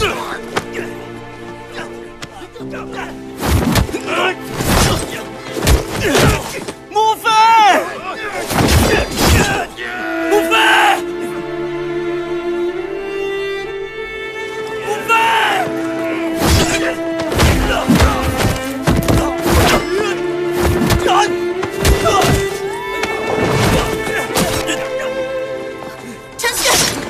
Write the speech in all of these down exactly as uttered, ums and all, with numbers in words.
莫非？莫非？莫非？ 程序。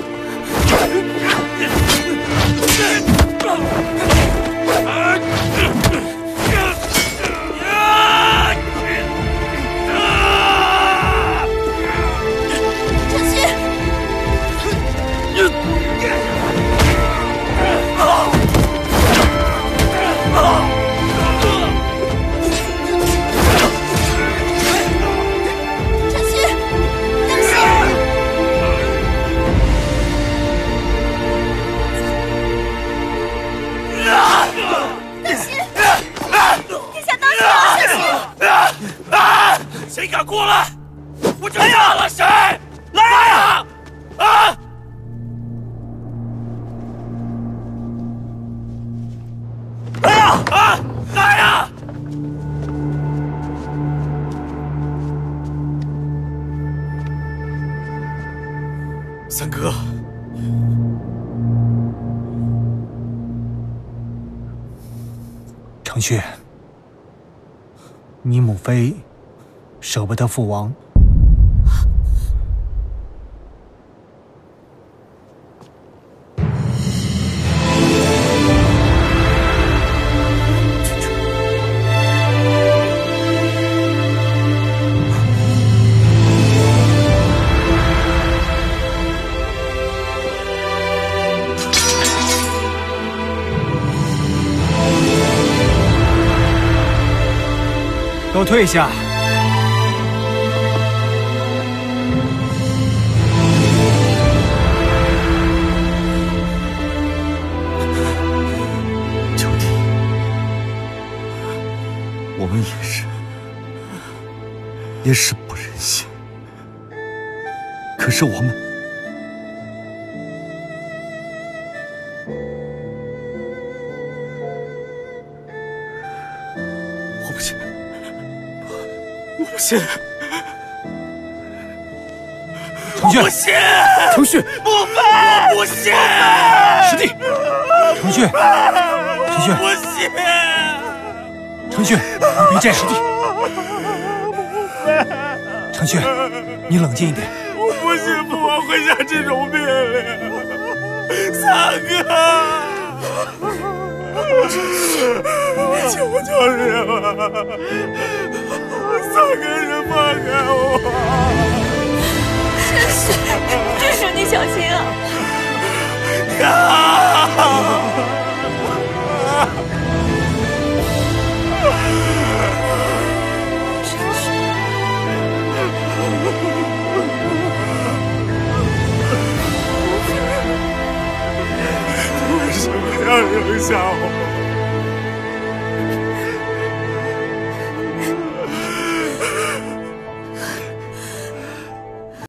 谁敢过来，我就杀了谁！来呀！啊！来呀！啊！来呀！三哥， 程旭，你母妃舍不得父王，都退下！ 求你，我们也是，也是不忍心。可是我们，我不信。我不信， 程旭， 不信， 程旭， 莫非，我不信， 师弟，程旭，程旭， 不信， 程旭，别这样，师弟，程旭，你冷静一点。 我不信父王会下这种命令，三哥。求求你了，三个人放开我！ 真是，真是你小心啊！ 呀！ 真是， 为什么要扔下我？